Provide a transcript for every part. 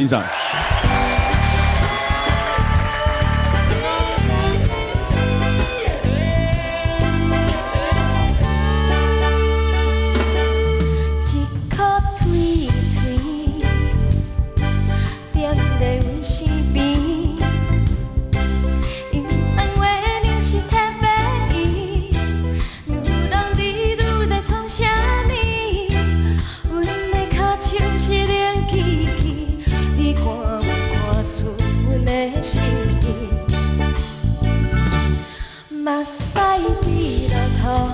欣赏。 目屎滴落土，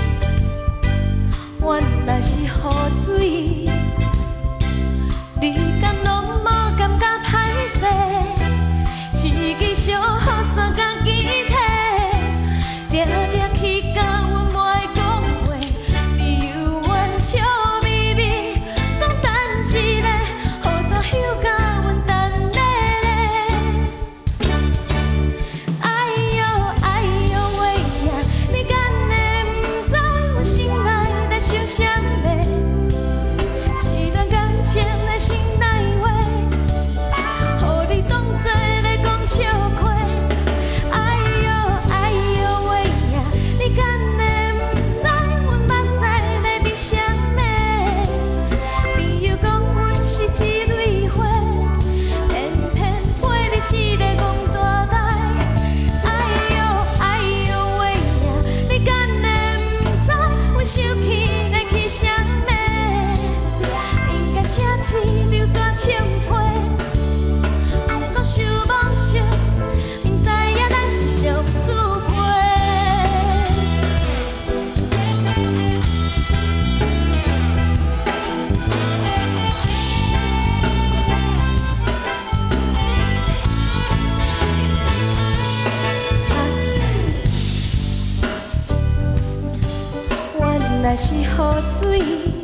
原来是雨水。你敢拢无感觉歹势？一支小雨伞甲吉他，定定去甲阮袂讲话，你犹原笑眯眯，讲等一下，雨伞休甲阮等咧咧。哎呦哎呦喂呀，你敢会不知阮心内在想啥物？一段感情的心内话，予你当作咧讲笑话。哎呦哎呦喂呀，你敢会不知阮目屎在滴啥物？朋友讲阮是一蕊花，偏偏配你一个戆大台。哎呦哎呦喂呀，你敢会不知阮生气在气啥物？应该写一张纸签批，不讲想梦想，明知影咱是上输陪。原来是雨水，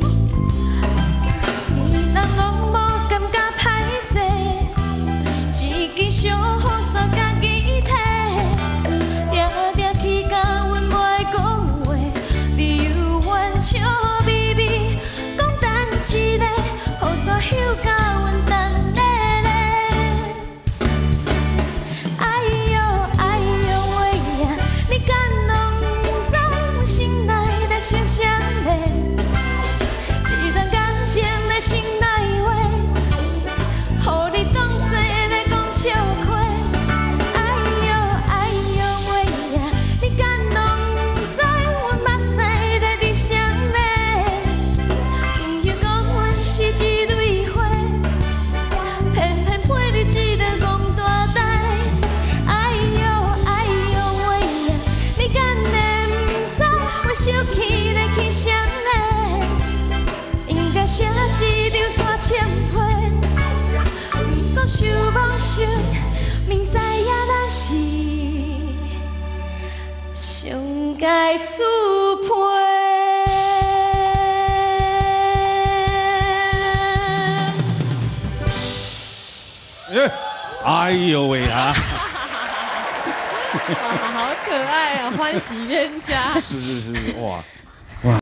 你人拢无感觉歹势，一支小雨伞甲吉他，定定去甲阮袂讲话，你犹原笑眯眯，讲等一下，雨伞休甲阮等咧咧。哎呦哎呦喂呀，你敢拢不知阮心内在想啥物？一段感情的心内话，予你当作咧讲笑话。哎呦哎呦喂呀，你敢拢不知阮目屎在滴啥物？朋友讲阮是一蕊花，偏偏配你一个戆大台。哎呦哎呦喂呀，你敢会不知阮生气在气啥物？应该写一张纸签批，不讲想梦想，明知影咱是上该输陪。 哎呦喂啊！ 哇，好可爱啊，欢喜冤家。 是哇，